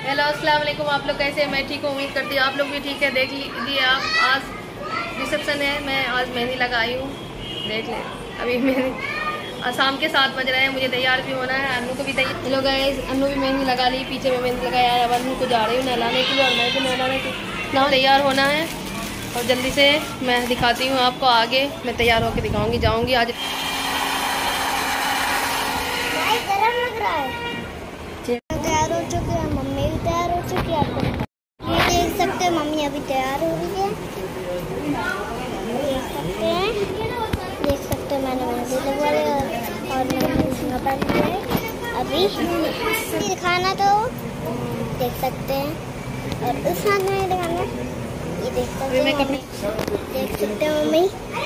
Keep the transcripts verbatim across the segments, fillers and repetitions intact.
Hello अस्सलाम वालेकुम। आप लोग कैसे हैं? मैं ठीक हूँ, उम्मीद करती हूँ आप लोग भी ठीक है। देख लीजिए आप, आज रिसेप्शन है, मैं आज मेहंदी लगाई हूँ, देख लें। अभी मेहंदी शाम के सात बज रहे हैं, मुझे तैयार भी होना है। अन्नू को भी तैयार, हेलो गाइस, अन्नू भी मेहंदी लगा ली, पीछे में मेहंदी लगाया है। अब अन्नू को जा रही हूँ नहलाने के लिए और मैं भी नहलाने के लिए तैयार होना है। और जल्दी से मैं दिखाती हूँ आपको आगे, मैं तैयार होकर दिखाऊँगी, जाऊँगी आज। तैयार हो चुकी है, मम्मी भी तैयार हो चुकी है। आपको ये देख सकते हैं, मम्मी अभी तैयार हो रही है, देख सकते हैं देख सकते हैं मैंने मेहंदी लगवा ली और मैंने पहन लिया है। अभी दिखाना तो देख सकते हैं, और उस हाथ में दिखाना, ये देख सकते हैं मम्मी, देख सकते हैं मम्मी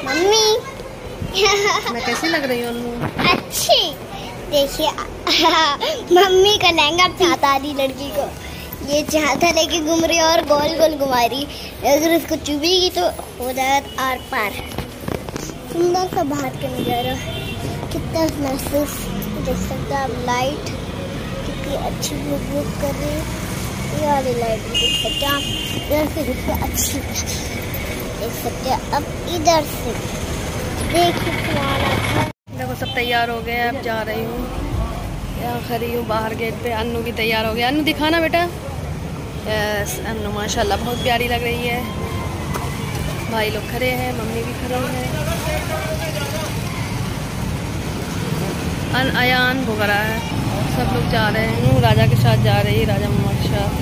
मम्मी मैं कैसी लग रही हूँ? अच्छी। देखिए मम्मी का लहंगा चाहता रही लड़की को, ये चाहता लेके घूम रही और गोल गोल घुमा रही, अगर उसको चुभेगी तो हो जाएगा आर पार। सुंदर सा बाहर का नजारा, कितना महसूस देख सकते हैं आप। लाइट कितनी अच्छी बुक बुक कर रही है, ये वाली लाइट भी देख सकते हैं आप। इधर से कितनी अच्छी देख सकते हैं। अब इधर से देखिए, देखो सब तैयार हो गए, अब जा रही हूँ, यहाँ खड़ी हूँ बाहर गेट पे। अन्नू भी तैयार हो गया। अन्नू दिखाना बेटा। यस, अन्नू माशाल्लाह बहुत प्यारी लग रही है। भाई लोग खड़े हैं, मम्मी भी खड़े हैं। अन अयान भुग रहा है, सब लोग जा रहे हैं। राजा के साथ जा रही है, राजा मोहम्मद शाह।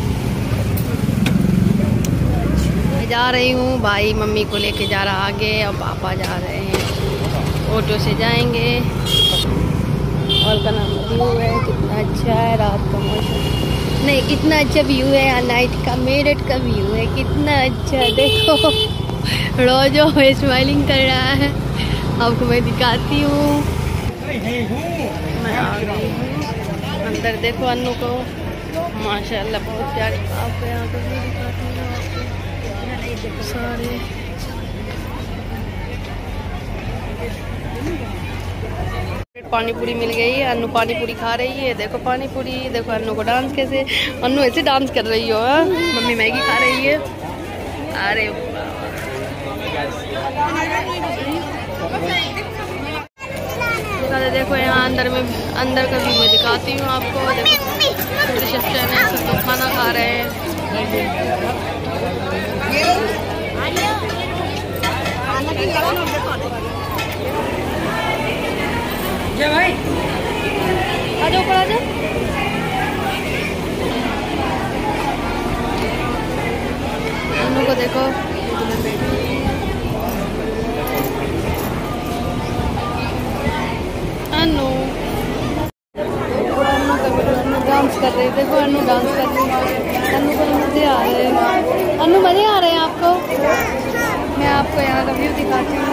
मैं जा रही हूँ, भाई मम्मी को लेके जा रहा आगे, और पापा जा रहे हैं, ऑटो से जाएंगे। और का नाम व्यू है, कितना अच्छा है रात का मौसम, नहीं कितना अच्छा व्यू है नाइट का, मेरठ का व्यू है, कितना अच्छा। देखो रोजो स्माइलिंग कर रहा है, आपको मैं दिखाती हूँ। मैं आ गई हूँ अंदर, देखो अन्नू को माशाल्लाह बहुत प्यारी। आपको यहाँ पर भी दिखाती हूँ, आपको सारे पानी पूरी मिल गई है। अन्नू पानी पूरी खा रही है, देखो पानी पूरी। देखो अन्नू को डांस कैसे, अन्नू ऐसे डांस कर रही हो। हा? मम्मी मैगी खा रही है। अरे देखो यहाँ अंदर में, अंदर का भी मैं दिखाती हूँ आपको। देखो रिसेप्शन है, सब लोग खाना खा रहे हैं। भाई आ जाओ, ऊपर आ जाओ। अन्नू को देखो, अन्नू अन्नू डांस कर रही है। देखो अन्नू डांस कर रही है, अन्नू को मजे आ रहे हैं। अन्नू मजे आ रहे हैं आपको? मैं आपको यहाँ का व्यू दिखाती हूँ।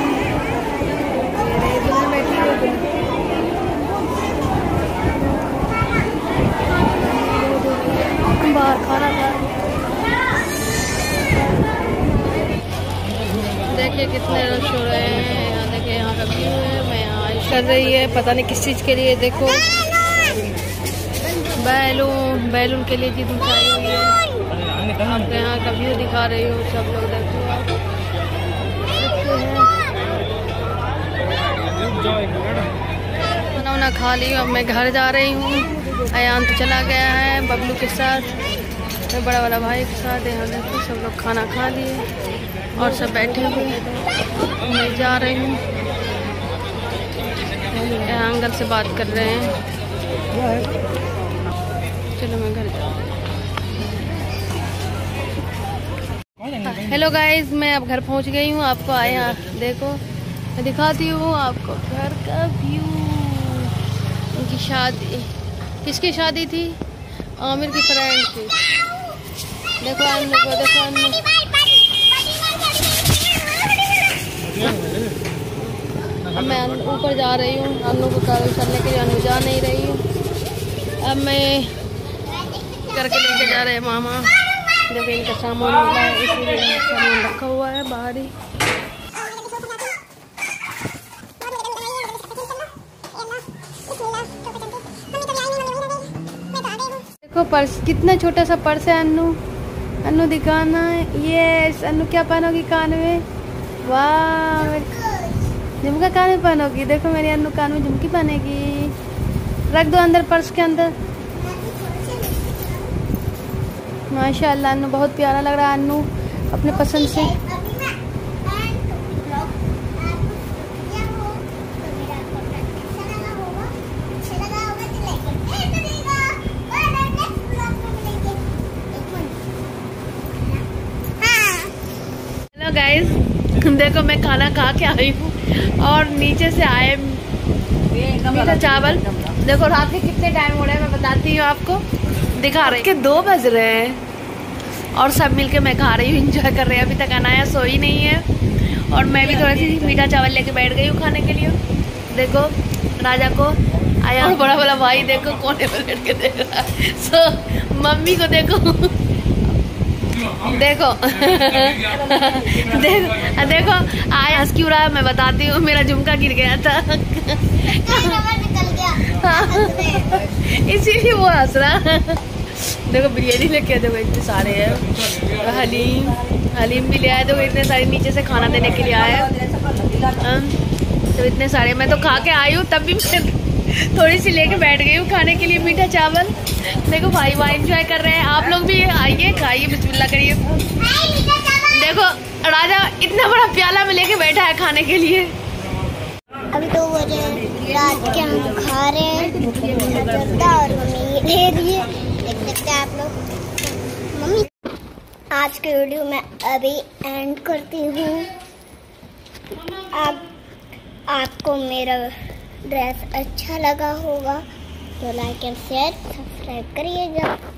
बाहर खाना खा, देखिए कितने रश हो रहे हैं यहाँ। देखिए यहाँ का व्यू है, मैं यहाँ कर रही है, पता नहीं किस चीज़ के लिए। देखो बैलून, बैलून के लिए जिद मचाई हुई है। आपको यहाँ का व्यू दिखा रही हूँ, सब लोग देखो आप खाना वाना खा ली। अब मैं घर जा रही हूँ। अयान तो चला गया है बबलू के साथ, मैं बड़ा वाला भाई के साथ। यहाँ देखो सब लोग खाना खा लिए और सब बैठे हुए। मैं जा रही हूँ, यहाँ अंकल से बात कर रहे हैं। चलो मैं घर जा रही हूँ। हेलो गाइस, मैं अब घर पहुँच गई हूँ। आपको आया देखो, मैं दिखाती हूँ आपको घर का व्यू। उनकी शादी, किसकी शादी थी? आमिर की फ्रेंड की। देखो अन्नू को, देखो अन्नू। अब मैं ऊपर जा रही हूँ अन्नू को कार चलने के लिए, अन्नू जा नहीं रही हूँ। अब मैं करके लेके जा रहे हैं मामा। जब इनका सामान मिला है, इसीलिए सामान रखा हुआ है बाहर ही। को पर्स, कितना छोटा सा पर्स है अन्नू। अन्नू दिखाना है। ये अन्नू क्या पहनोगी कान में? वाह, झुमका कान में पहनोगी। देखो मेरी अन्नू कान में झुमकी पहनेगी। रख दो अंदर पर्स के अंदर। माशाल्लाह अन्नू बहुत प्यारा लग रहा है। अन्नू अपने पसंद से। हेलो गाइस, देखो मैं खाना खा के आई हूँ और नीचे से आए मीठा चावल। देखो रात के कितने टाइम हो रहे हैं मैं बताती हूँ आपको, दिखा रहे के दो बज रहे हैं और सब मिलके मैं खा रही हूँ, एंजॉय कर रहे हैं। अभी तक अनाया सोई नहीं है और मैं भी थोड़ा सी मीठा चावल लेके बैठ गई हूँ खाने के लिए। देखो राजा को आया और बड़ा बड़ा भाई देखो कोने में बैठ के देख रहा है। सो मम्मी को देखो देखो देखो देखो आया हंस क्यों रहा है मैं बताती हूँ। मेरा झुमका गिर गया था निकल गया इसीलिए वो हंस रहा। देखो बिरयानी लेके आए, देखो इतने सारे हैं। हलीम हलीम भी ले आए। देखो इतने सारे नीचे से खाना देने के लिए आए। तो इतने सारे मैं तो खा के आई हूँ, तब भी मैं थोड़ी सी लेके बैठ गई हूँ खाने के लिए मीठा चावल। देखो भाई भाई एंजॉय कर रहे हैं। आप लोग भी आइए, खाइए, बिस्मिल्लाह करिए। देखो राजा इतना बड़ा प्याला में लेके बैठा है खाने के लिए। अभी तो वो रात के हम खा रहे हैं और मम्मी दे दिए, देख सकते हैं आप लोग। मम्मी आज के वीडियो में अभी एंड करती हूँ। आप आपको मेरा ड्रेस अच्छा लगा होगा तो लाइक एंड शेयर सब्सक्राइब करिएगा।